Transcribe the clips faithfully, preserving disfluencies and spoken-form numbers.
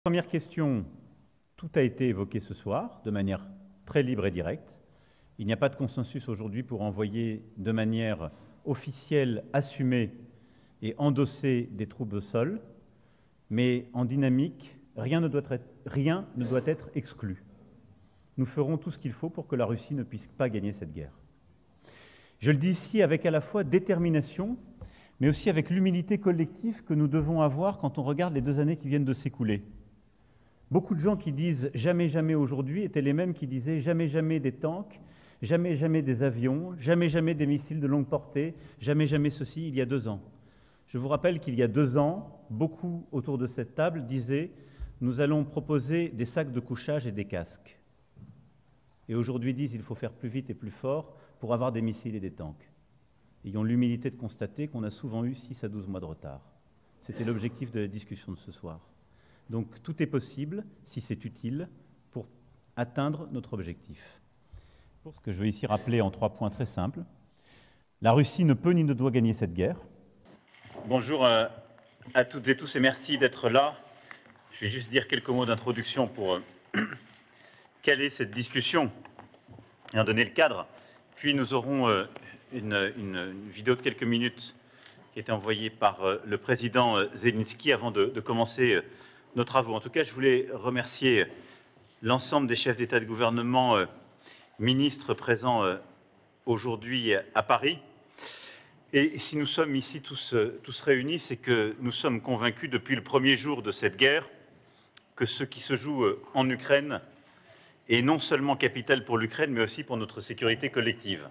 Première question, tout a été évoqué ce soir de manière très libre et directe. Il n'y a pas de consensus aujourd'hui pour envoyer de manière officielle, assumée et endossée des troupes au sol, mais en dynamique, rien ne doit être, rien ne doit être exclu. Nous ferons tout ce qu'il faut pour que la Russie ne puisse pas gagner cette guerre. Je le dis ici avec à la fois détermination, mais aussi avec l'humilité collective que nous devons avoir quand on regarde les deux années qui viennent de s'écouler. Beaucoup de gens qui disent « jamais, jamais aujourd'hui » étaient les mêmes qui disaient « jamais, jamais des tanks », « jamais, jamais des avions », « jamais, jamais des missiles de longue portée », « jamais, jamais ceci » il y a deux ans. Je vous rappelle qu'il y a deux ans, beaucoup autour de cette table disaient « nous allons proposer des sacs de couchage et des casques ». Et aujourd'hui disent « il faut faire plus vite et plus fort pour avoir des missiles et des tanks ». Ayons l'humilité de constater qu'on a souvent eu six à douze mois de retard. C'était l'objectif de la discussion de ce soir. Donc tout est possible, si c'est utile, pour atteindre notre objectif. Ce que je veux ici rappeler en trois points très simples. La Russie ne peut ni ne doit gagner cette guerre. Bonjour à toutes et tous et merci d'être là. Je vais juste dire quelques mots d'introduction pour caler cette discussion et en donner le cadre. Puis nous aurons une, une, une vidéo de quelques minutes qui a été envoyée par le président Zelensky avant de, de commencer nos travaux. En tout cas, je voulais remercier l'ensemble des chefs d'État et de gouvernement, euh, ministres présents euh, aujourd'hui à Paris. Et si nous sommes ici tous, euh, tous réunis, c'est que nous sommes convaincus depuis le premier jour de cette guerre que ce qui se joue euh, en Ukraine est non seulement capital pour l'Ukraine, mais aussi pour notre sécurité collective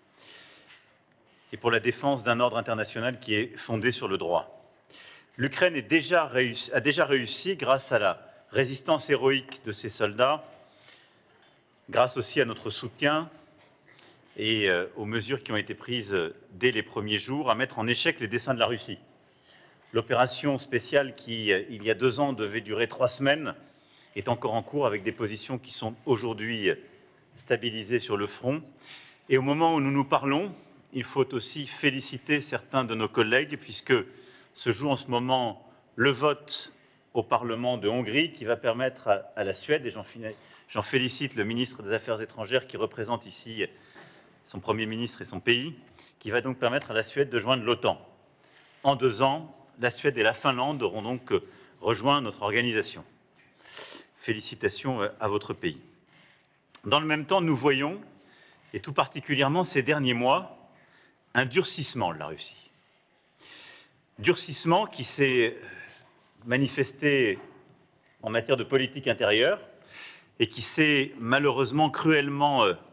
et pour la défense d'un ordre international qui est fondé sur le droit. L'Ukraine a déjà réussi, grâce à la résistance héroïque de ses soldats, grâce aussi à notre soutien et euh, aux mesures qui ont été prises dès les premiers jours, à mettre en échec les desseins de la Russie. L'opération spéciale qui, il y a deux ans, devait durer trois semaines, est encore en cours avec des positions qui sont aujourd'hui stabilisées sur le front. Et au moment où nous nous parlons, il faut aussi féliciter certains de nos collègues, puisque se joue en ce moment le vote au Parlement de Hongrie qui va permettre à, à la Suède, et j'en félicite le ministre des Affaires étrangères qui représente ici son Premier ministre et son pays, qui va donc permettre à la Suède de joindre l'OTAN. En deux ans, la Suède et la Finlande auront donc rejoint notre organisation. Félicitations à votre pays. Dans le même temps, nous voyons, et tout particulièrement ces derniers mois, un durcissement de la Russie. Durcissement qui s'est manifesté en matière de politique intérieure et qui s'est malheureusement cruellement euh,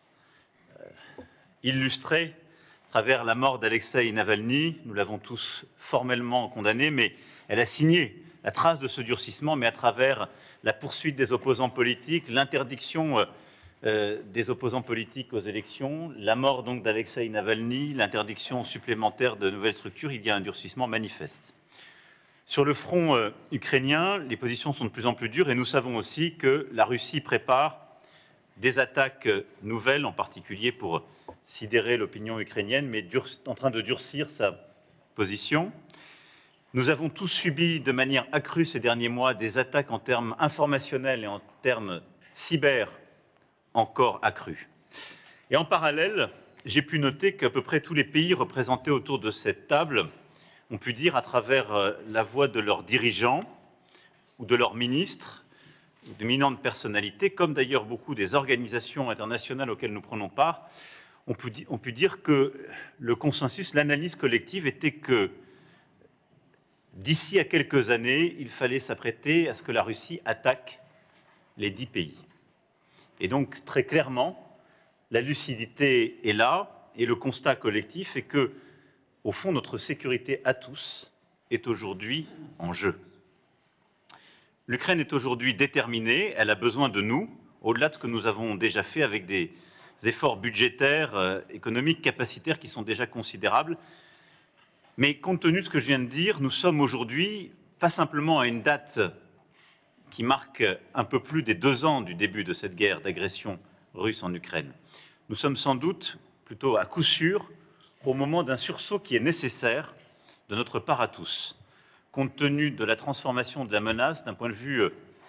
illustré à travers la mort d'Alexeï Navalny. Nous l'avons tous formellement condamné, mais elle a signé la trace de ce durcissement, mais à travers la poursuite des opposants politiques, l'interdiction euh, des opposants politiques aux élections, la mort donc d'Alexeï Navalny, l'interdiction supplémentaire de nouvelles structures, il y a un durcissement manifeste. Sur le front euh, ukrainien, les positions sont de plus en plus dures et nous savons aussi que la Russie prépare des attaques nouvelles, en particulier pour sidérer l'opinion ukrainienne, mais en train de durcir sa position. Nous avons tous subi de manière accrue ces derniers mois des attaques en termes informationnels et en termes cyber encore accrues. Et en parallèle, j'ai pu noter qu'à peu près tous les pays représentés autour de cette table ont pu dire à travers la voix de leurs dirigeants ou de leurs ministres, d'éminentes personnalités, comme d'ailleurs beaucoup des organisations internationales auxquelles nous prenons part, ont pu, ont pu dire que le consensus, l'analyse collective était que d'ici à quelques années, il fallait s'apprêter à ce que la Russie attaque les dix pays. Et donc, très clairement, la lucidité est là et le constat collectif est que, au fond, notre sécurité à tous est aujourd'hui en jeu. L'Ukraine est aujourd'hui déterminée, elle a besoin de nous, au-delà de ce que nous avons déjà fait avec des efforts budgétaires, euh, économiques, capacitaires qui sont déjà considérables. Mais compte tenu de ce que je viens de dire, nous sommes aujourd'hui pas simplement à une date qui marque un peu plus des deux ans du début de cette guerre d'agression russe en Ukraine. Nous sommes sans doute, plutôt à coup sûr, au moment d'un sursaut qui est nécessaire de notre part à tous. compte tenu de la transformation de la menace d'un point de vue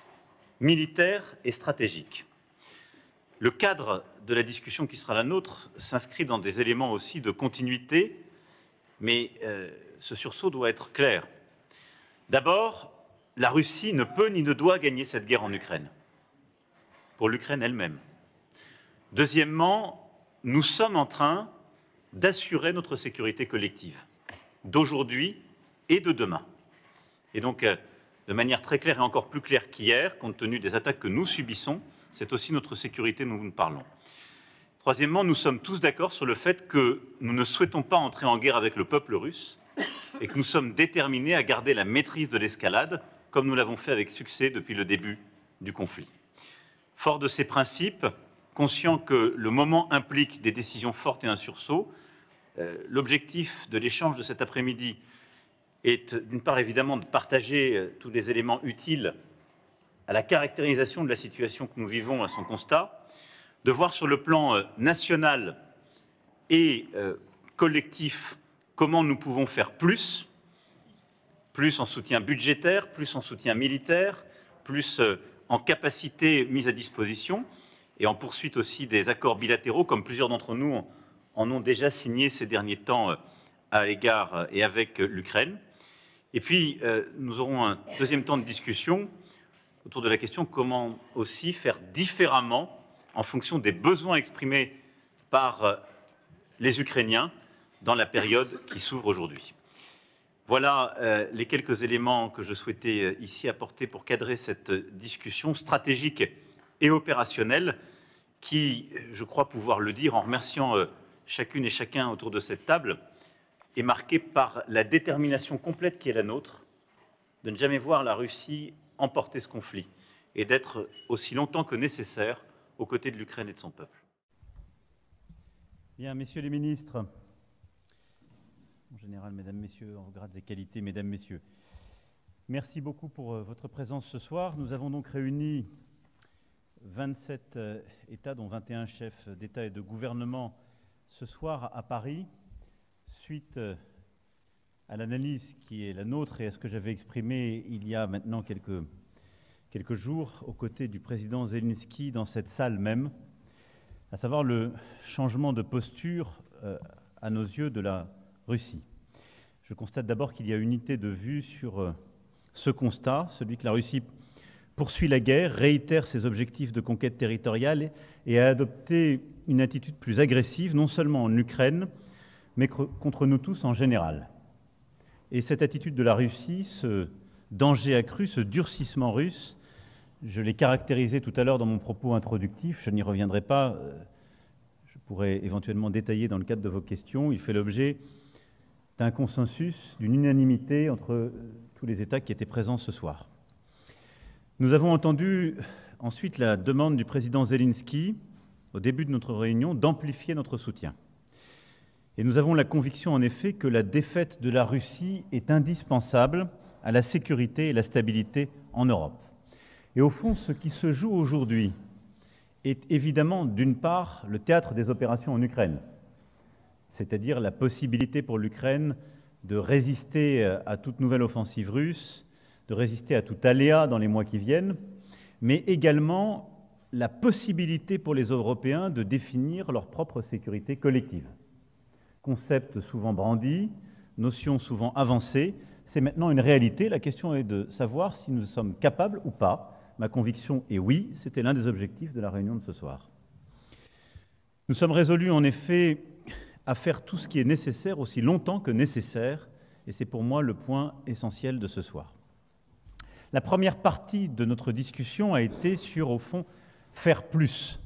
militaire et stratégique. Le cadre de la discussion qui sera la nôtre s'inscrit dans des éléments aussi de continuité, mais euh, ce sursaut doit être clair. D'abord, la Russie ne peut ni ne doit gagner cette guerre en Ukraine, pour l'Ukraine elle-même. Deuxièmement, nous sommes en train d'assurer notre sécurité collective, d'aujourd'hui et de demain. Et donc, euh, de manière très claire et encore plus claire qu'hier, compte tenu des attaques que nous subissons, c'est aussi notre sécurité dont nous parlons. Troisièmement, nous sommes tous d'accord sur le fait que nous ne souhaitons pas entrer en guerre avec le peuple russe et que nous sommes déterminés à garder la maîtrise de l'escalade, comme nous l'avons fait avec succès depuis le début du conflit. Fort de ces principes, conscient que le moment implique des décisions fortes et un sursaut, euh, l'objectif de l'échange de cet après-midi est d'une part évidemment de partager euh, tous les éléments utiles à la caractérisation de la situation que nous vivons, à son constat, de voir sur le plan euh, national et euh, collectif comment nous pouvons faire plus, plus en soutien budgétaire, plus en soutien militaire, plus euh, en capacité mise à disposition et en poursuite aussi des accords bilatéraux, comme plusieurs d'entre nous en ont déjà signé ces derniers temps euh, à l'égard et avec euh, l'Ukraine. Et puis, euh, nous aurons un deuxième temps de discussion autour de la question comment aussi faire différemment en fonction des besoins exprimés par les Ukrainiens dans la période qui s'ouvre aujourd'hui. Voilà euh, les quelques éléments que je souhaitais euh, ici apporter pour cadrer cette discussion stratégique et opérationnelle qui, je crois pouvoir le dire en remerciant euh, chacune et chacun autour de cette table, est marquée par la détermination complète qui est la nôtre de ne jamais voir la Russie emporter ce conflit et d'être aussi longtemps que nécessaire aux côtés de l'Ukraine et de son peuple. Bien, messieurs les ministres, en général, mesdames, messieurs, en grades et qualités, mesdames, messieurs, merci beaucoup pour votre présence ce soir. Nous avons donc réuni vingt-sept États, dont vingt et un chefs d'État et de gouvernement, ce soir à Paris, suite à l'analyse qui est la nôtre et à ce que j'avais exprimé il y a maintenant quelques, quelques jours aux côtés du président Zelensky dans cette salle même, à savoir le changement de posture euh, à nos yeux de la Russie. Je constate d'abord qu'il y a unité de vue sur euh, ce constat, celui que la Russie poursuit la guerre, réitère ses objectifs de conquête territoriale et a adopté une attitude plus agressive, non seulement en Ukraine, mais contre nous tous en général. Et cette attitude de la Russie, ce danger accru, ce durcissement russe, je l'ai caractérisé tout à l'heure dans mon propos introductif, je n'y reviendrai pas, je pourrais éventuellement détailler dans le cadre de vos questions. Il fait l'objet d'un consensus, d'une unanimité entre tous les États qui étaient présents ce soir. Nous avons entendu ensuite la demande du président Zelensky, au début de notre réunion, d'amplifier notre soutien. Et nous avons la conviction, en effet, que la défaite de la Russie est indispensable à la sécurité et la stabilité en Europe. Et au fond, ce qui se joue aujourd'hui est évidemment, d'une part, le théâtre des opérations en Ukraine, c'est-à-dire la possibilité pour l'Ukraine de résister à toute nouvelle offensive russe, de résister à tout aléa dans les mois qui viennent, mais également la possibilité pour les Européens de définir leur propre sécurité collective. Concept souvent brandi, notion souvent avancée, c'est maintenant une réalité. La question est de savoir si nous sommes capables ou pas. Ma conviction est oui, c'était l'un des objectifs de la réunion de ce soir. Nous sommes résolus en effet à faire tout ce qui est nécessaire aussi longtemps que nécessaire, et c'est pour moi le point essentiel de ce soir. La première partie de notre discussion a été sur, au fond, faire plus.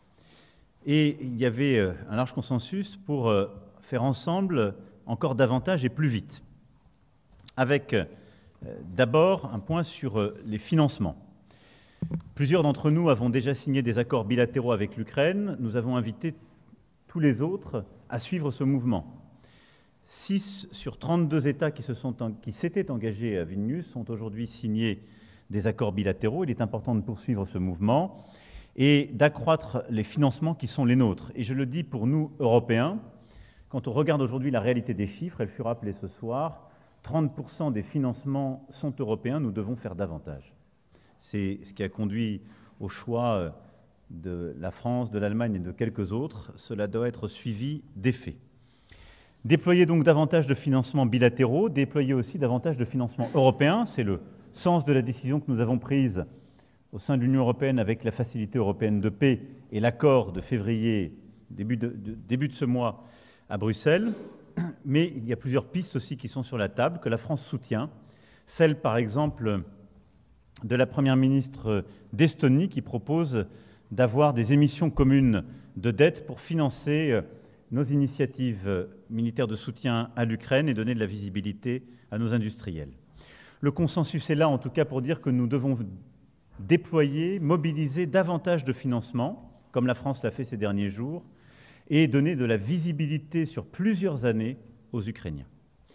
Et il y avait un large consensus pour faire ensemble encore davantage et plus vite. Avec euh, d'abord un point sur euh, les financements. Plusieurs d'entre nous avons déjà signé des accords bilatéraux avec l'Ukraine. Nous avons invité tous les autres à suivre ce mouvement. six sur trente-deux États qui se sont en, qui s'étaient engagés à Vilnius ont aujourd'hui signé des accords bilatéraux. Il est important de poursuivre ce mouvement et d'accroître les financements qui sont les nôtres. Et je le dis pour nous, Européens, quand on regarde aujourd'hui la réalité des chiffres, elle fut rappelée ce soir, trente pour cent des financements sont européens, nous devons faire davantage. C'est ce qui a conduit au choix de la France, de l'Allemagne et de quelques autres. Cela doit être suivi d'effets. Déployer donc davantage de financements bilatéraux, déployer aussi davantage de financements européens. C'est le sens de la décision que nous avons prise au sein de l'Union européenne avec la Facilité européenne de paix et l'accord de février, début de, de, début de ce mois à Bruxelles. Mais il y a plusieurs pistes aussi qui sont sur la table, que la France soutient. Celle, par exemple, de la Première ministre d'Estonie qui propose d'avoir des émissions communes de dette pour financer nos initiatives militaires de soutien à l'Ukraine et donner de la visibilité à nos industriels. Le consensus est là, en tout cas, pour dire que nous devons déployer, mobiliser davantage de financements, comme la France l'a fait ces derniers jours, et donner de la visibilité sur plusieurs années aux Ukrainiens.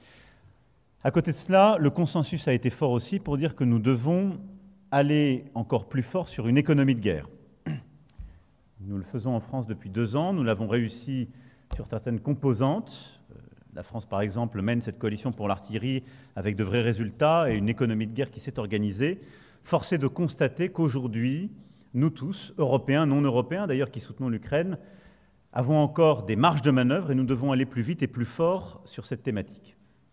À côté de cela, le consensus a été fort aussi pour dire que nous devons aller encore plus fort sur une économie de guerre. Nous le faisons en France depuis deux ans, nous l'avons réussi sur certaines composantes. La France, par exemple, mène cette coalition pour l'artillerie avec de vrais résultats et une économie de guerre qui s'est organisée. Force est de constater qu'aujourd'hui, nous tous, Européens, non Européens, d'ailleurs qui soutenons l'Ukraine, avons encore des marges de manœuvre et nous devons aller plus vite et plus fort sur cette thématique.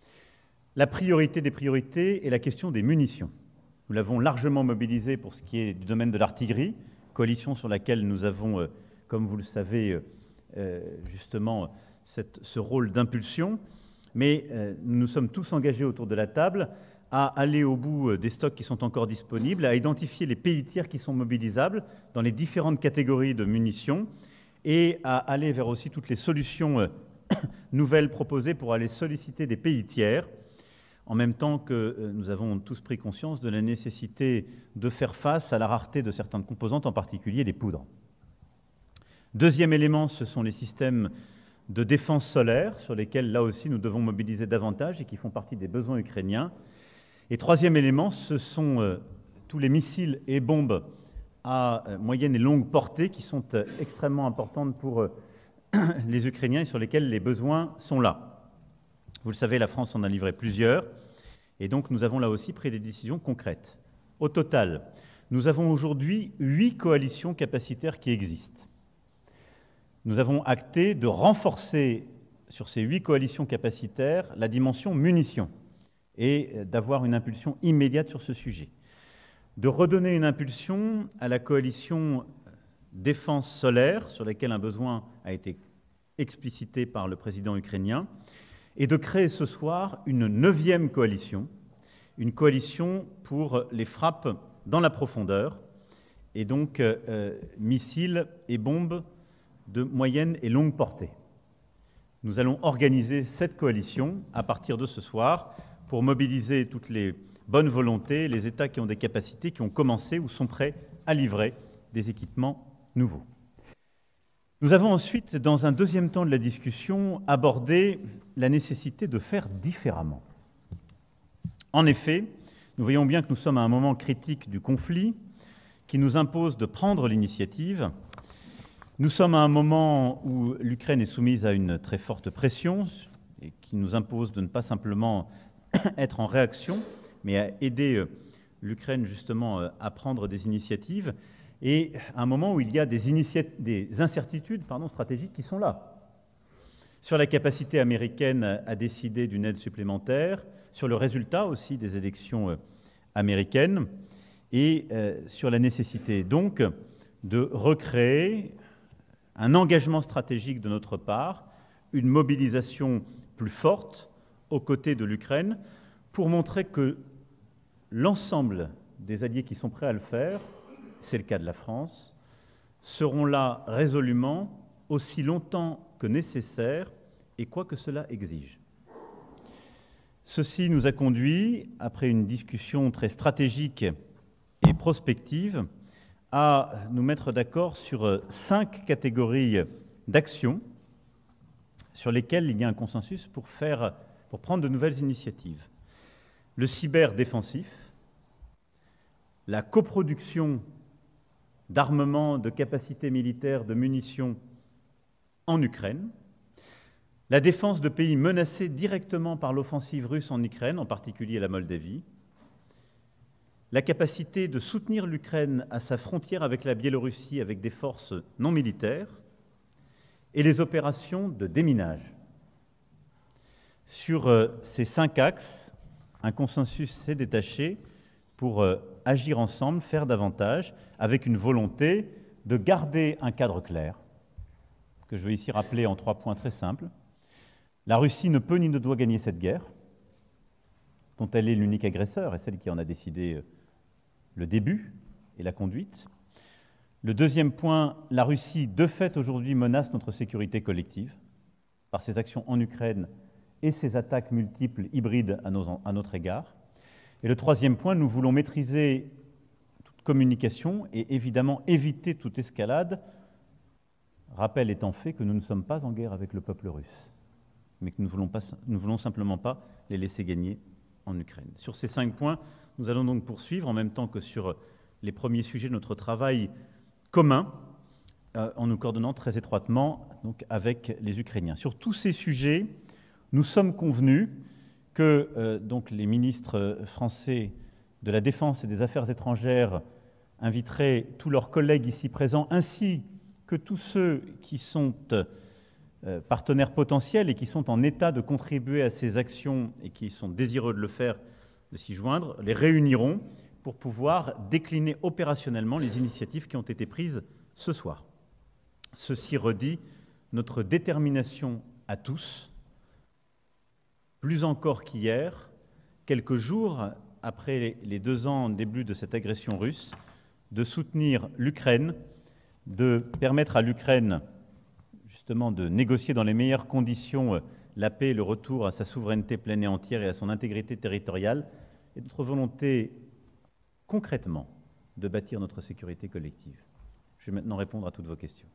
La priorité des priorités est la question des munitions. Nous l'avons largement mobilisée pour ce qui est du domaine de l'artillerie, coalition sur laquelle nous avons, euh, comme vous le savez, euh, justement, cette, ce rôle d'impulsion. Mais euh, nous nous sommes tous engagés autour de la table à aller au bout des stocks qui sont encore disponibles, à identifier les pays tiers qui sont mobilisables dans les différentes catégories de munitions et à aller vers aussi toutes les solutions euh, nouvelles proposées pour aller solliciter des pays tiers, en même temps que euh, nous avons tous pris conscience de la nécessité de faire face à la rareté de certaines composantes, en particulier les poudres. Deuxième élément, ce sont les systèmes de défense solaire, sur lesquels, là aussi, nous devons mobiliser davantage et qui font partie des besoins ukrainiens. Et troisième élément, ce sont euh, tous les missiles et bombes à euh, moyenne et longue portée qui sont euh, extrêmement importantes pour euh, les Ukrainiens et sur lesquels les besoins sont là. Vous le savez, la France en a livré plusieurs, et donc nous avons là aussi pris des décisions concrètes. Au total, nous avons aujourd'hui huit coalitions capacitaires qui existent. Nous avons acté de renforcer sur ces huit coalitions capacitaires la dimension munitions et d'avoir une impulsion immédiate sur ce sujet. De redonner une impulsion à la coalition défense solaire, sur laquelle un besoin a été explicité par le président ukrainien, et de créer ce soir une neuvième coalition, une coalition pour les frappes dans la profondeur, et donc euh, missiles et bombes de moyenne et longue portée. Nous allons organiser cette coalition à partir de ce soir pour mobiliser toutes les bonnes volontés, les États qui ont des capacités, qui ont commencé ou sont prêts à livrer des équipements nouveaux. Nous avons ensuite, dans un deuxième temps de la discussion, abordé la nécessité de faire différemment. En effet, nous voyons bien que nous sommes à un moment critique du conflit qui nous impose de prendre l'initiative. Nous sommes à un moment où l'Ukraine est soumise à une très forte pression et qui nous impose de ne pas simplement être en réaction, mais à aider l'Ukraine justement à prendre des initiatives, et à un moment où il y a des, des incertitudes pardon, stratégiques qui sont là. Sur la capacité américaine à décider d'une aide supplémentaire, sur le résultat aussi des élections américaines, et euh, sur la nécessité donc de recréer un engagement stratégique de notre part, une mobilisation plus forte aux côtés de l'Ukraine, pour montrer que l'ensemble des alliés qui sont prêts à le faire, c'est le cas de la France, seront là résolument aussi longtemps que nécessaire et quoi que cela exige. Ceci nous a conduit, après une discussion très stratégique et prospective, à nous mettre d'accord sur cinq catégories d'actions sur lesquelles il y a un consensus pour, faire, pour prendre de nouvelles initiatives. Le cyberdéfensif, la coproduction d'armements, de capacités militaires, de munitions en Ukraine, la défense de pays menacés directement par l'offensive russe en Ukraine, en particulier la Moldavie, la capacité de soutenir l'Ukraine à sa frontière avec la Biélorussie avec des forces non militaires et les opérations de déminage. Sur euh, ces cinq axes, un consensus s'est détaché pour euh, agir ensemble, faire davantage, avec une volonté de garder un cadre clair, que je vais ici rappeler en trois points très simples. La Russie ne peut ni ne doit gagner cette guerre, dont elle est l'unique agresseur et celle qui en a décidé le début et la conduite. Le deuxième point, la Russie, de fait, aujourd'hui menace notre sécurité collective par ses actions en Ukraine et ses attaques multiples hybrides à, nos, à notre égard. Et le troisième point, nous voulons maîtriser toute communication et évidemment éviter toute escalade, rappel étant fait que nous ne sommes pas en guerre avec le peuple russe, mais que nous ne voulons, pas, nous voulons simplement pas les laisser gagner en Ukraine. Sur ces cinq points, nous allons donc poursuivre, en même temps que sur les premiers sujets de notre travail commun, euh, en nous coordonnant très étroitement donc, avec les Ukrainiens. Sur tous ces sujets, nous sommes convenus que euh, donc, les ministres français de la Défense et des Affaires étrangères inviteraient tous leurs collègues ici présents, ainsi que tous ceux qui sont euh, partenaires potentiels et qui sont en état de contribuer à ces actions et qui sont désireux de le faire, de s'y joindre, les réuniront pour pouvoir décliner opérationnellement les initiatives qui ont été prises ce soir. Ceci redit notre détermination à tous, plus encore qu'hier, quelques jours après les deux ans début de cette agression russe, de soutenir l'Ukraine, de permettre à l'Ukraine justement de négocier dans les meilleures conditions la paix et le retour à sa souveraineté pleine et entière et à son intégrité territoriale, et notre volonté concrètement de bâtir notre sécurité collective. Je vais maintenant répondre à toutes vos questions.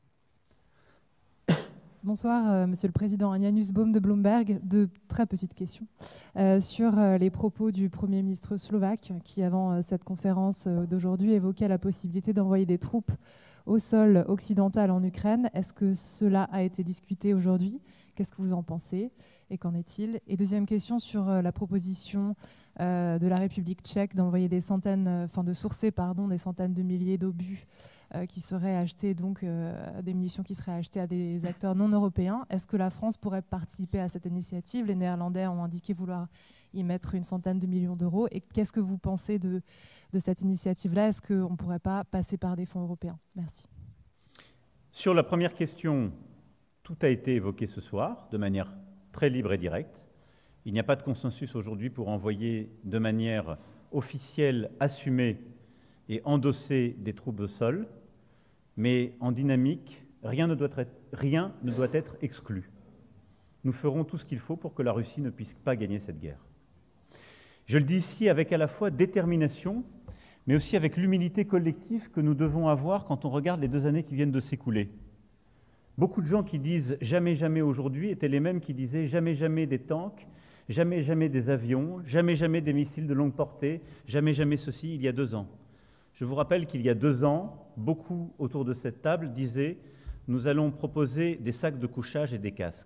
Bonsoir, euh, Monsieur le Président. Anja Nussbaum de Bloomberg. Deux très petites questions euh, sur euh, les propos du Premier ministre slovaque qui, avant euh, cette conférence euh, d'aujourd'hui, évoquait la possibilité d'envoyer des troupes au sol occidental en Ukraine. Est-ce que cela a été discuté aujourd'hui? Qu'est-ce que vous en pensez et qu'en est-il? Et deuxième question sur euh, la proposition euh, de la République tchèque d'envoyer des centaines, enfin de sourcer pardon, des centaines de milliers d'obus euh, qui seraient achetés, donc euh, des munitions qui seraient achetées à des acteurs non européens. Est-ce que la France pourrait participer à cette initiative? Les Néerlandais ont indiqué vouloir y mettre une centaine de millions d'euros. Et qu'est-ce que vous pensez de, de cette initiative-là? Est-ce qu'on ne pourrait pas passer par des fonds européens? Merci. Sur la première question, tout a été évoqué ce soir de manière très libre et directe. Il n'y a pas de consensus aujourd'hui pour envoyer de manière officielle, assumée et endosser des troupes au sol, mais en dynamique, rien ne doit être, rien ne doit être exclu. Nous ferons tout ce qu'il faut pour que la Russie ne puisse pas gagner cette guerre. Je le dis ici avec à la fois détermination, mais aussi avec l'humilité collective que nous devons avoir quand on regarde les deux années qui viennent de s'écouler. Beaucoup de gens qui disent « jamais, jamais aujourd'hui » étaient les mêmes qui disaient « jamais, jamais des tanks », « jamais, jamais des avions »,« jamais, jamais des missiles de longue portée »,« jamais, jamais ceci » il y a deux ans. Je vous rappelle qu'il y a deux ans, beaucoup autour de cette table disaient « nous allons proposer des sacs de couchage et des casques ».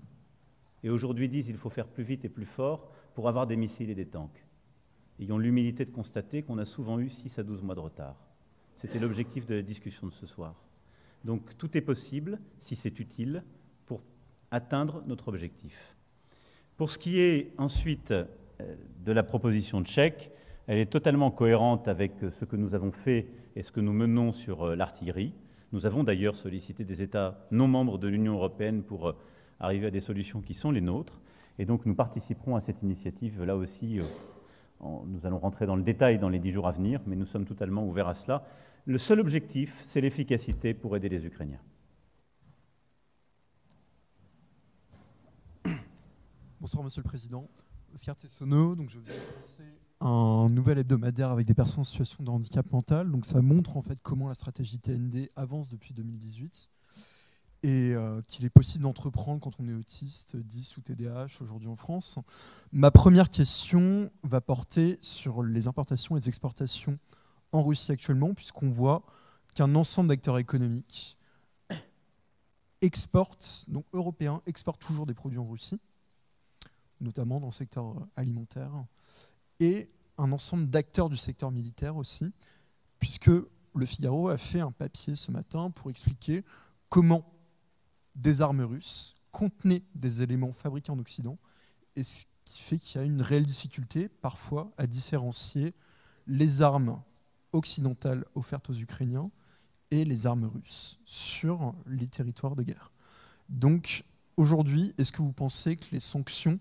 Et aujourd'hui disent « il faut faire plus vite et plus fort pour avoir des missiles et des tanks ». Ayons l'humilité de constater qu'on a souvent eu six à douze mois de retard. C'était l'objectif de la discussion de ce soir. Donc tout est possible, si c'est utile, pour atteindre notre objectif. Pour ce qui est ensuite de la proposition tchèque, elle est totalement cohérente avec ce que nous avons fait et ce que nous menons sur l'artillerie. Nous avons d'ailleurs sollicité des États non membres de l'Union européenne pour arriver à des solutions qui sont les nôtres. Et donc nous participerons à cette initiative là aussi. Nous allons rentrer dans le détail dans les dix jours à venir, mais nous sommes totalement ouverts à cela. Le seul objectif, c'est l'efficacité pour aider les Ukrainiens. Bonsoir, Monsieur le Président. Oscar Tessonneau, donc je viens de lancer un nouvel hebdomadaire avec des personnes en situation de handicap mental. Donc ça montre en fait comment la stratégie T N D avance depuis deux mille dix-huit et euh, qu'il est possible d'entreprendre quand on est autiste, dys ou T D A H aujourd'hui en France. Ma première question va porter sur les importations et les exportations en Russie actuellement, puisqu'on voit qu'un ensemble d'acteurs économiques exportent, donc européens, exportent toujours des produits en Russie, notamment dans le secteur alimentaire, et un ensemble d'acteurs du secteur militaire aussi, puisque Le Figaro a fait un papier ce matin pour expliquer comment des armes russes contenaient des éléments fabriqués en Occident, et ce qui fait qu'il y a une réelle difficulté parfois à différencier les armes occidentales offertes aux Ukrainiens et les armes russes sur les territoires de guerre. Donc aujourd'hui, est-ce que vous pensez que les sanctions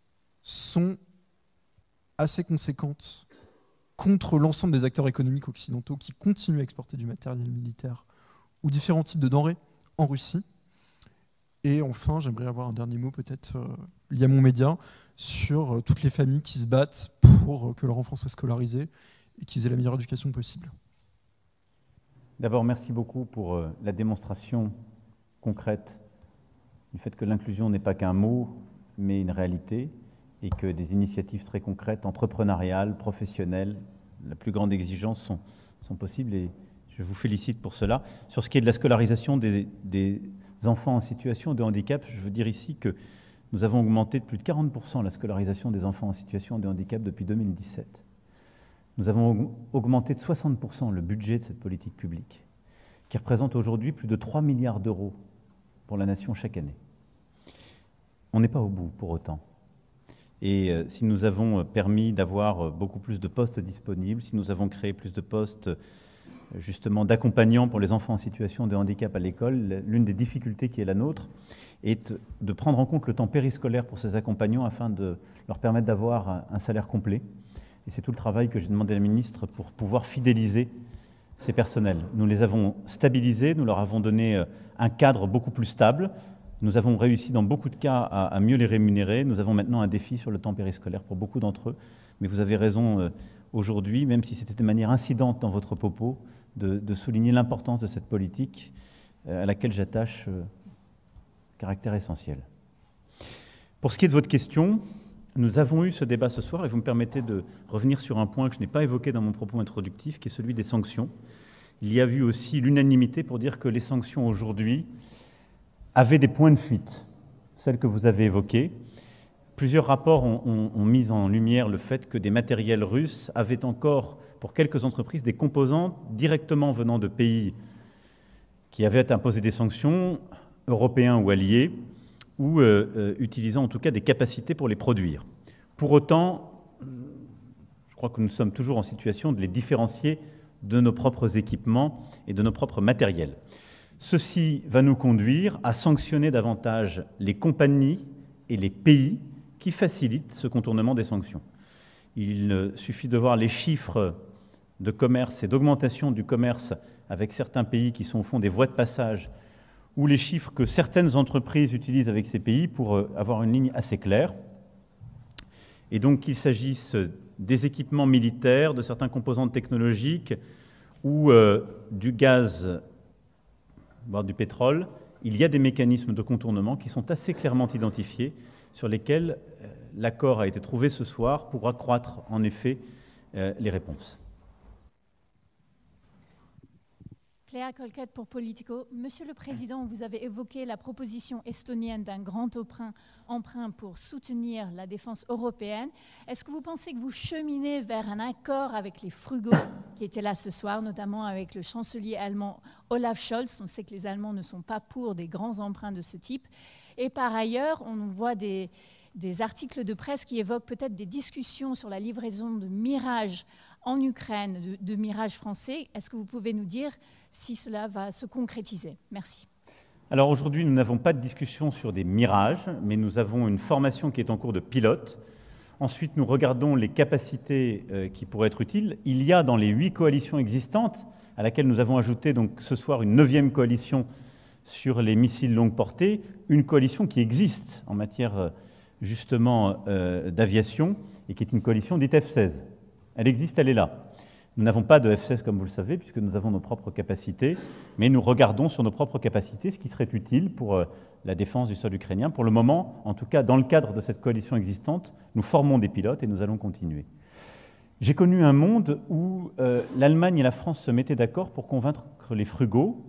sont assez conséquentes contre l'ensemble des acteurs économiques occidentaux qui continuent à exporter du matériel militaire ou différents types de denrées en Russie? Et enfin, j'aimerais avoir un dernier mot peut-être euh, lié à mon média sur euh, toutes les familles qui se battent pour euh, que leurs enfants soient scolarisés et qu'ils aient la meilleure éducation possible. D'abord, merci beaucoup pour euh, la démonstration concrète du fait que l'inclusion n'est pas qu'un mot, mais une réalité, et que des initiatives très concrètes, entrepreneuriales, professionnelles, la plus grande exigence sont, sont possibles, et je vous félicite pour cela. Sur ce qui est de la scolarisation des, des enfants en situation de handicap, je veux dire ici que nous avons augmenté de plus de quarante pour cent la scolarisation des enfants en situation de handicap depuis deux mille dix-sept. Nous avons augmenté de soixante pour cent le budget de cette politique publique, qui représente aujourd'hui plus de trois milliards d'euros pour la nation chaque année. On n'est pas au bout pour autant. Et euh, si nous avons permis d'avoir beaucoup plus de postes disponibles, si nous avons créé plus de postes justement d'accompagnants pour les enfants en situation de handicap à l'école, l'une des difficultés qui est la nôtre est de prendre en compte le temps périscolaire pour ces accompagnants afin de leur permettre d'avoir un salaire complet. Et c'est tout le travail que j'ai demandé à la ministre pour pouvoir fidéliser ces personnels. Nous les avons stabilisés, nous leur avons donné un cadre beaucoup plus stable. Nous avons réussi dans beaucoup de cas à, à mieux les rémunérer. Nous avons maintenant un défi sur le temps périscolaire pour beaucoup d'entre eux. Mais vous avez raison euh, aujourd'hui, même si c'était de manière incidente dans votre propos, de, de souligner l'importance de cette politique euh, à laquelle j'attache euh, caractère essentiel. Pour ce qui est de votre question, nous avons eu ce débat ce soir et vous me permettez de revenir sur un point que je n'ai pas évoqué dans mon propos introductif, qui est celui des sanctions. Il y a eu aussi l'unanimité pour dire que les sanctions aujourd'hui avaient des points de fuite, celles que vous avez évoquées. Plusieurs rapports ont, ont, ont mis en lumière le fait que des matériels russes avaient encore, pour quelques entreprises, des composants directement venant de pays qui avaient imposé des sanctions, européens ou alliés, ou euh, euh, utilisant en tout cas des capacités pour les produire. Pour autant, je crois que nous sommes toujours en situation de les différencier de nos propres équipements et de nos propres matériels. Ceci va nous conduire à sanctionner davantage les compagnies et les pays qui facilitent ce contournement des sanctions. Il suffit de voir les chiffres de commerce et d'augmentation du commerce avec certains pays qui sont au fond des voies de passage, ou les chiffres que certaines entreprises utilisent avec ces pays pour avoir une ligne assez claire. Et donc qu'il s'agisse des équipements militaires, de certains composants technologiques ou euh, du gaz, voire du pétrole, il y a des mécanismes de contournement qui sont assez clairement identifiés, sur lesquels euh, l'accord a été trouvé ce soir pour accroître en effet euh, les réponses. Cléa Colquette pour Politico. Monsieur le Président, vous avez évoqué la proposition estonienne d'un grand emprunt, emprunt pour soutenir la défense européenne. Est-ce que vous pensez que vous cheminez vers un accord avec les frugaux qui étaient là ce soir, notamment avec le chancelier allemand Olaf Scholz? On sait que les Allemands ne sont pas pour des grands emprunts de ce type. Et par ailleurs, on voit des, des articles de presse qui évoquent peut-être des discussions sur la livraison de Mirage en Ukraine, de, de Mirage français. Est-ce que vous pouvez nous dire si cela va se concrétiser? Merci. Alors aujourd'hui, nous n'avons pas de discussion sur des Mirages, mais nous avons une formation qui est en cours de pilote. Ensuite, nous regardons les capacités euh, qui pourraient être utiles. Il y a dans les huit coalitions existantes, à laquelle nous avons ajouté donc ce soir une neuvième coalition sur les missiles longue portée, une coalition qui existe en matière justement euh, d'aviation et qui est une coalition dite F seize. Elle existe, elle est là. Nous n'avons pas de F seize, comme vous le savez, puisque nous avons nos propres capacités, mais nous regardons sur nos propres capacités ce qui serait utile pour euh, la défense du sol ukrainien. Pour le moment, en tout cas, dans le cadre de cette coalition existante, nous formons des pilotes et nous allons continuer. J'ai connu un monde où euh, l'Allemagne et la France se mettaient d'accord pour convaincre les frugaux,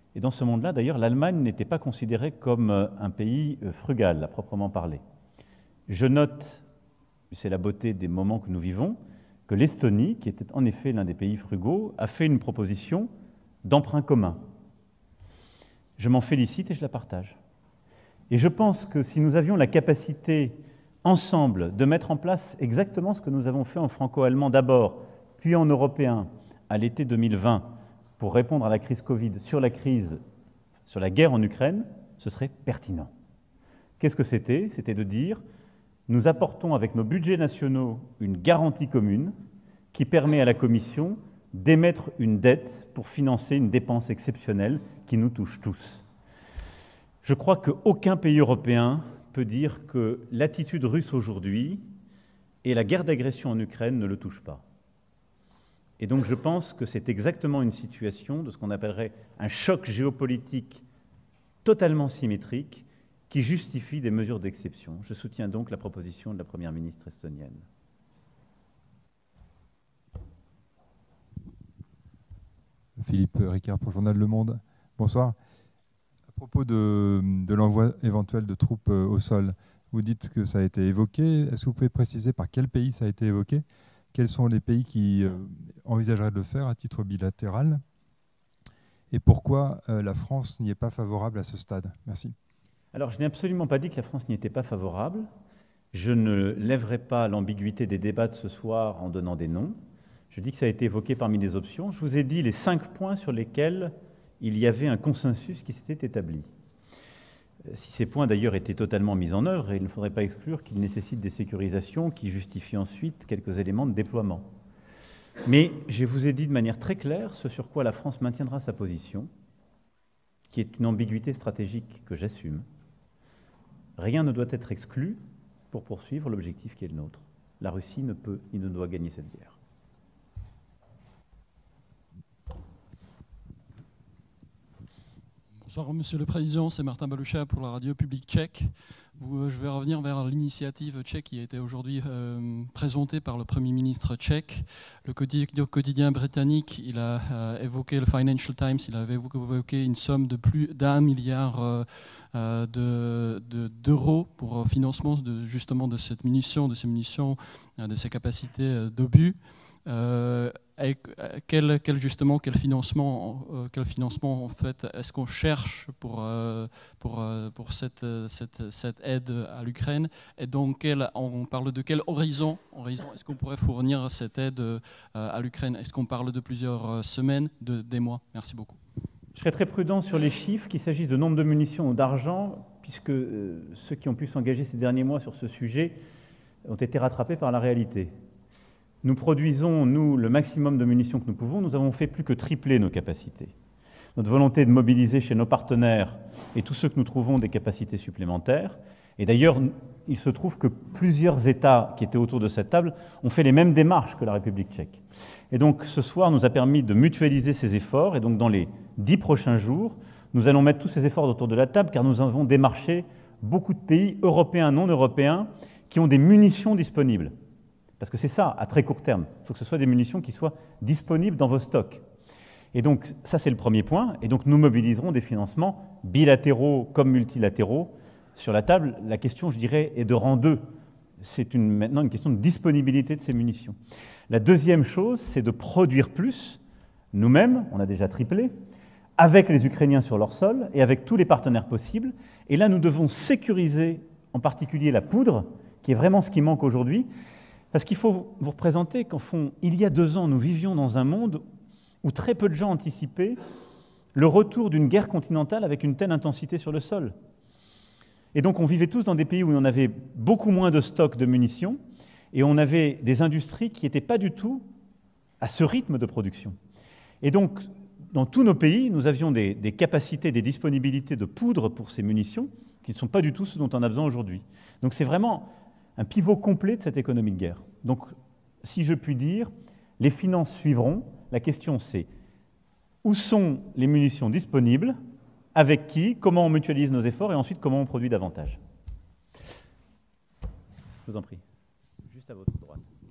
Et dans ce monde-là, d'ailleurs, l'Allemagne n'était pas considérée comme un pays frugal, à proprement parler. Je note, c'est la beauté des moments que nous vivons, que l'Estonie, qui était en effet l'un des pays frugaux, a fait une proposition d'emprunt commun. Je m'en félicite et je la partage. Et je pense que si nous avions la capacité, ensemble, de mettre en place exactement ce que nous avons fait en franco-allemand d'abord, puis en européen, à l'été deux mille vingt, pour répondre à la crise Covid, sur la crise, sur la guerre en Ukraine, ce serait pertinent. Qu'est-ce que c'était? C'était de dire, nous apportons avec nos budgets nationaux une garantie commune qui permet à la Commission d'émettre une dette pour financer une dépense exceptionnelle qui nous touche tous. Je crois qu'aucun pays européen peut dire que l'attitude russe aujourd'hui et la guerre d'agression en Ukraine ne le touchent pas. Et donc je pense que c'est exactement une situation de ce qu'on appellerait un choc géopolitique totalement symétrique qui justifie des mesures d'exception. Je soutiens donc la proposition de la Première ministre estonienne. Philippe Ricard pour le journal Le Monde. Bonsoir. À propos de, de l'envoi éventuel de troupes au sol, vous dites que ça a été évoqué. Est-ce que vous pouvez préciser par quel pays ça a été évoqué? Quels sont les pays qui euh, envisageraient de le faire à titre bilatéral? Et pourquoi euh, la France n'y est pas favorable à ce stade? Merci. Alors, je n'ai absolument pas dit que la France n'y était pas favorable. Je ne lèverai pas l'ambiguïté des débats de ce soir en donnant des noms. Je dis que ça a été évoqué parmi les options. Je vous ai dit les cinq points sur lesquels il y avait un consensus qui s'était établi. Si ces points d'ailleurs étaient totalement mis en œuvre, il ne faudrait pas exclure qu'ils nécessitent des sécurisations qui justifient ensuite quelques éléments de déploiement. Mais je vous ai dit de manière très claire ce sur quoi la France maintiendra sa position, qui est une ambiguïté stratégique que j'assume. Rien ne doit être exclu pour poursuivre l'objectif qui est le nôtre. La Russie ne peut ni ne doit gagner cette guerre. Bonsoir, Monsieur le Président, c'est Martin Balucha pour la radio publique tchèque. Je vais revenir vers l'initiative tchèque qui a été aujourd'hui euh, présentée par le Premier ministre tchèque. Le quotidien britannique, il a euh, évoqué, le Financial Times, il avait évoqué une somme de plus d'un milliard euh, de, de, d'euros pour financement de, justement de cette munition, de ces munitions, de ces capacités d'obus. Euh, et quel, quel justement quel financement euh, quel financement en fait est-ce qu'on cherche pour euh, pour euh, pour cette, cette cette aide à l'Ukraine, et donc quel, on parle de quel horizon horizon est-ce qu'on pourrait fournir cette aide euh, à l'Ukraine? Est-ce qu'on parle de plusieurs semaines, de des mois? Merci beaucoup. Je serai très prudent sur les chiffres, qu'il s'agisse de nombre de munitions ou d'argent, puisque euh, ceux qui ont pu s'engager ces derniers mois sur ce sujet ont été rattrapés par la réalité. Nous produisons, nous, le maximum de munitions que nous pouvons. Nous avons fait plus que tripler nos capacités. Notre volonté de mobiliser chez nos partenaires et tous ceux que nous trouvons des capacités supplémentaires. Et d'ailleurs, il se trouve que plusieurs États qui étaient autour de cette table ont fait les mêmes démarches que la République tchèque. Et donc, ce soir nous a permis de mutualiser ces efforts. Et donc, dans les dix prochains jours, nous allons mettre tous ces efforts autour de la table, car nous avons démarché beaucoup de pays européens, non européens, qui ont des munitions disponibles. Parce que c'est ça, à très court terme. Il faut que ce soit des munitions qui soient disponibles dans vos stocks. Et donc, ça, c'est le premier point. Et donc, nous mobiliserons des financements bilatéraux comme multilatéraux sur la table. La question, je dirais, est de rang deux. C'est une, maintenant une question de disponibilité de ces munitions. La deuxième chose, c'est de produire plus, nous-mêmes, on a déjà triplé, avec les Ukrainiens sur leur sol et avec tous les partenaires possibles. Et là, nous devons sécuriser en particulier la poudre, qui est vraiment ce qui manque aujourd'hui. Parce qu'il faut vous représenter qu'en fond, il y a deux ans, nous vivions dans un monde où très peu de gens anticipaient le retour d'une guerre continentale avec une telle intensité sur le sol. Et donc on vivait tous dans des pays où on avait beaucoup moins de stocks de munitions et on avait des industries qui n'étaient pas du tout à ce rythme de production. Et donc, dans tous nos pays, nous avions des, des capacités, des disponibilités de poudre pour ces munitions qui ne sont pas du tout ce dont on a besoin aujourd'hui. Donc c'est vraiment un pivot complet de cette économie de guerre. Donc, si je puis dire, les finances suivront. La question, c'est où sont les munitions disponibles, avec qui, comment on mutualise nos efforts et ensuite comment on produit davantage. Je vous en prie. Juste à votre droite.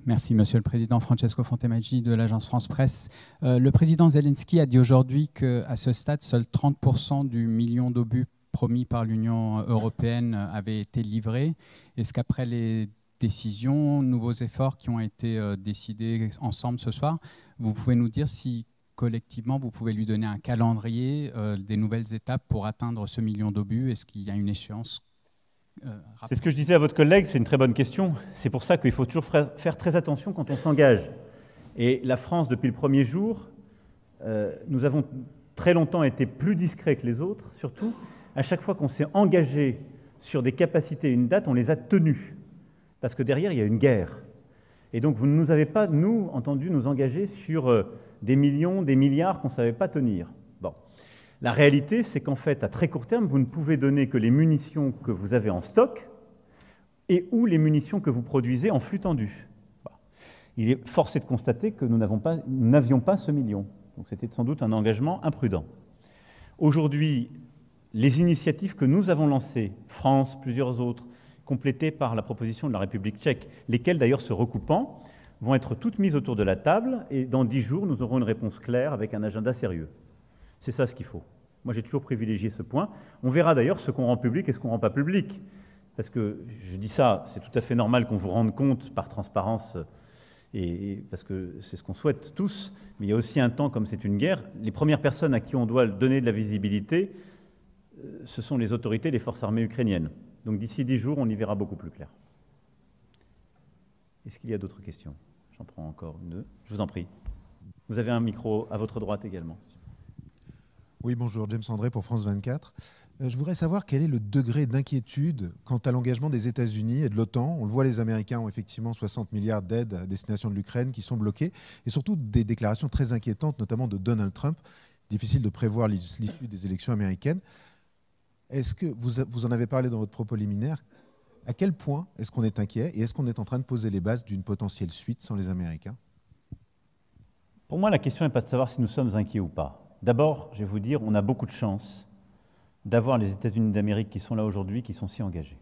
Merci, Monsieur le Président. Francesco Fontemaggi de l'agence France Presse. Euh, le président Zelensky a dit aujourd'hui qu'à ce stade, seuls trente pour cent du million d'obus promis par l'Union européenne avaient été livrés. Est-ce qu'après les décisions, nouveaux efforts qui ont été euh, décidés ensemble ce soir, vous pouvez nous dire si collectivement, vous pouvez lui donner un calendrier, euh, des nouvelles étapes pour atteindre ce million d'obus? Est-ce qu'il y a une échéance? Euh, c'est ce que je disais à votre collègue, c'est une très bonne question. C'est pour ça qu'il faut toujours faire très attention quand on s'engage. Et la France, depuis le premier jour, euh, nous avons très longtemps été plus discrets que les autres. Surtout, à chaque fois qu'on s'est engagé sur des capacités et une date, on les a tenues. Parce que derrière, il y a une guerre. Et donc, vous ne nous avez pas, nous, entendu nous engager sur euh, des millions, des milliards qu'on ne savait pas tenir. Bon. La réalité, c'est qu'en fait, à très court terme, vous ne pouvez donner que les munitions que vous avez en stock et ou les munitions que vous produisez en flux tendu. Bon. Il est forcé de constater que nous n'avions pas, nous n'avions pas ce million. Donc c'était sans doute un engagement imprudent. Aujourd'hui, les initiatives que nous avons lancées, France, plusieurs autres, complétées par la proposition de la République tchèque, lesquelles d'ailleurs se recoupant, vont être toutes mises autour de la table et dans dix jours, nous aurons une réponse claire avec un agenda sérieux. C'est ça ce qu'il faut. Moi, j'ai toujours privilégié ce point. On verra d'ailleurs ce qu'on rend public et ce qu'on ne rend pas public. Parce que, je dis ça, c'est tout à fait normal qu'on vous rende compte par transparence, et, et parce que c'est ce qu'on souhaite tous, mais il y a aussi un temps, comme c'est une guerre, les premières personnes à qui on doit donner de la visibilité, ce sont les autorités des forces armées ukrainiennes. Donc d'ici dix jours, on y verra beaucoup plus clair. Est-ce qu'il y a d'autres questions? J'en prends encore une, deux. Je vous en prie. Vous avez un micro à votre droite également. Oui, bonjour, James André pour France vingt-quatre. Euh, je voudrais savoir quel est le degré d'inquiétude quant à l'engagement des États-Unis et de l'OTAN. On le voit, les Américains ont effectivement soixante milliards d'aides à destination de l'Ukraine qui sont bloquées, et surtout des déclarations très inquiétantes, notamment de Donald Trump. Difficile de prévoir l'issue des élections américaines. Est-ce que vous, vous en avez parlé dans votre propos liminaire? À quel point est-ce qu'on est inquiet et est-ce qu'on est en train de poser les bases d'une potentielle suite sans les Américains? Pour moi, la question n'est pas de savoir si nous sommes inquiets ou pas. D'abord, je vais vous dire, on a beaucoup de chance d'avoir les États-Unis d'Amérique qui sont là aujourd'hui, qui sont si engagés.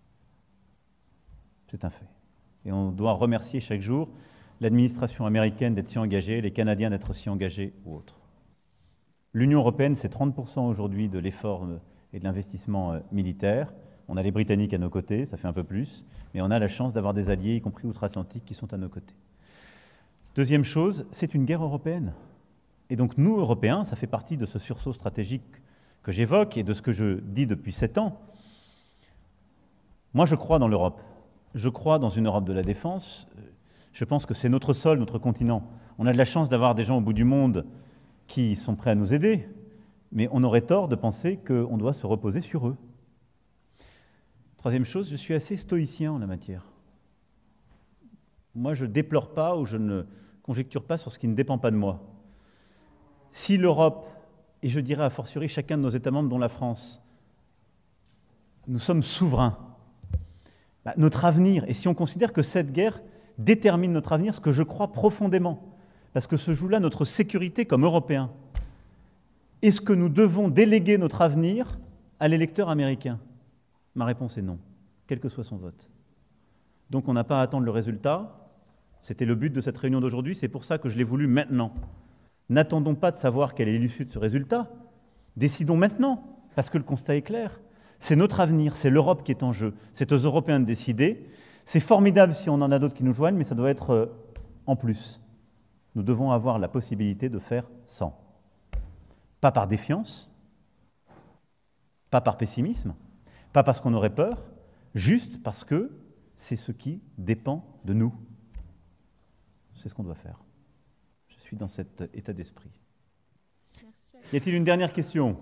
C'est un fait. Et on doit remercier chaque jour l'administration américaine d'être si engagée, les Canadiens d'être si engagés ou autres. L'Union européenne, c'est trente pour cent aujourd'hui de l'effort et de l'investissement militaire. On a les Britanniques à nos côtés, ça fait un peu plus, mais on a la chance d'avoir des alliés, y compris outre-Atlantique, qui sont à nos côtés. Deuxième chose, c'est une guerre européenne. Et donc nous, Européens, ça fait partie de ce sursaut stratégique que j'évoque et de ce que je dis depuis sept ans. Moi, je crois dans l'Europe. Je crois dans une Europe de la défense. Je pense que c'est notre sol, notre continent. On a de la chance d'avoir des gens au bout du monde qui sont prêts à nous aider, mais on aurait tort de penser qu'on doit se reposer sur eux. Troisième chose, je suis assez stoïcien en la matière. Moi, je ne déplore pas ou je ne conjecture pas sur ce qui ne dépend pas de moi. Si l'Europe, et je dirais a fortiori chacun de nos États membres, dont la France, nous sommes souverains, bah, notre avenir, et si on considère que cette guerre détermine notre avenir, ce que je crois profondément, parce que se joue là notre sécurité comme Européens, est-ce que nous devons déléguer notre avenir à l'électeur américain? Ma réponse est non, quel que soit son vote. Donc on n'a pas à attendre le résultat. C'était le but de cette réunion d'aujourd'hui, c'est pour ça que je l'ai voulu maintenant. N'attendons pas de savoir quelle est l'issue de ce résultat. Décidons maintenant, parce que le constat est clair. C'est notre avenir, c'est l'Europe qui est en jeu. C'est aux Européens de décider. C'est formidable si on en a d'autres qui nous joignent, mais ça doit être euh, en plus. Nous devons avoir la possibilité de faire sans. Pas par défiance, pas par pessimisme, pas parce qu'on aurait peur, juste parce que c'est ce qui dépend de nous. C'est ce qu'on doit faire. Je suis dans cet état d'esprit. Y a-t-il une dernière question?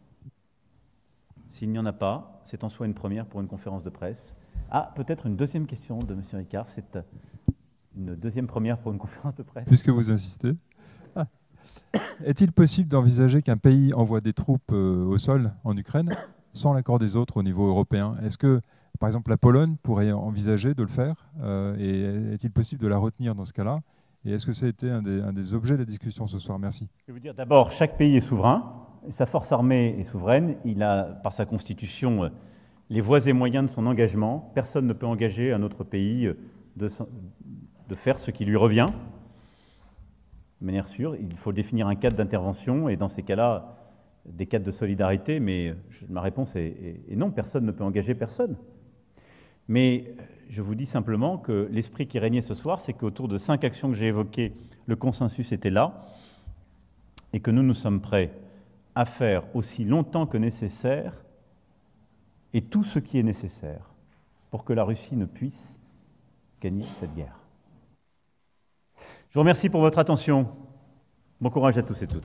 S'il n'y en a pas, c'est en soi une première pour une conférence de presse. Ah, peut-être une deuxième question de M. Ricard. C'est une deuxième première pour une conférence de presse. Puisque vous insistez. Ah. Est-il possible d'envisager qu'un pays envoie des troupes euh, au sol en Ukraine sans l'accord des autres au niveau européen? Est-ce que, par exemple, la Pologne pourrait envisager de le faire euh, et est-il possible de la retenir dans ce cas-là? Et est-ce que ça a été un des, un des objets de la discussion ce soir? Merci. Je vais vous dire, d'abord, chaque pays est souverain, et sa force armée est souveraine. Il a, par sa constitution, les voies et moyens de son engagement. Personne ne peut engager un autre pays de, de faire ce qui lui revient, de manière sûre. Il faut définir un cadre d'intervention, et dans ces cas-là, des cadres de solidarité, mais ma réponse est, est, est non, personne ne peut engager personne. Mais je vous dis simplement que l'esprit qui régnait ce soir, c'est qu'autour de cinq actions que j'ai évoquées, le consensus était là, et que nous, nous sommes prêts à faire aussi longtemps que nécessaire, et tout ce qui est nécessaire, pour que la Russie ne puisse gagner cette guerre. Je vous remercie pour votre attention. Bon courage à tous et toutes.